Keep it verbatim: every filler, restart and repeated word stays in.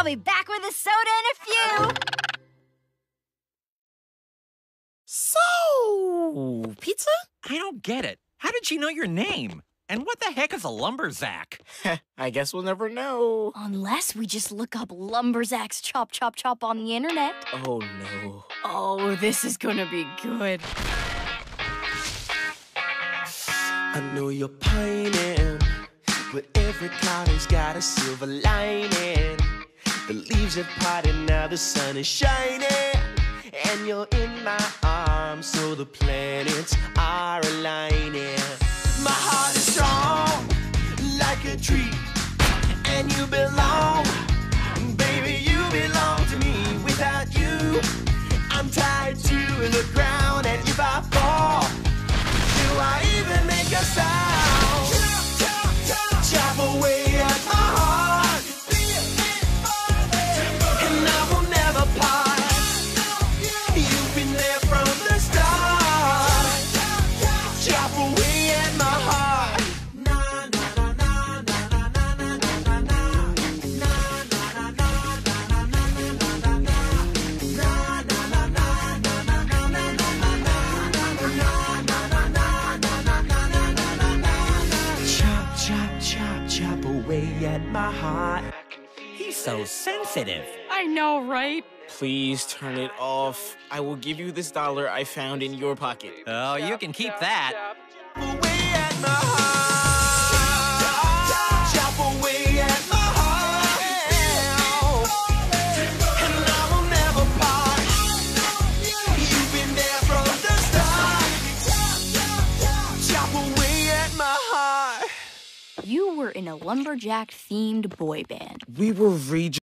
I'll be back with a soda in a few. So, pizza? I don't get it. How did she know your name? And what the heck is a lumberzack? I guess we'll never know. Unless we just look up Lumberzack's Chop Chop Chop on the internet. Oh, no. Oh, this is gonna be good. I know you're pining, but every cloud has got a silver lining. The leaves have parted, now the sun is shining. And you're in my arms, so the planets are aligning. My heart is strong, like a tree, and you belong. Baby, you belong to me. Without you, I'm tied to the ground. And if I fall, do I even make a sound? Chop, chop, chop, chop away at my heart, and I will never part. You've been there from the start. Chop away at my heart. Chop, chop, chop, chop away at my heart. He's so sensitive. I know, right? Please turn it off. I will give you this dollar I found in your pocket. Oh, you can keep that. Away at my heart. Chop away at my heart. And I will never part. You've been there from the start. Chop away at my heart. You were in a Lumberjack-themed boy band. We were region.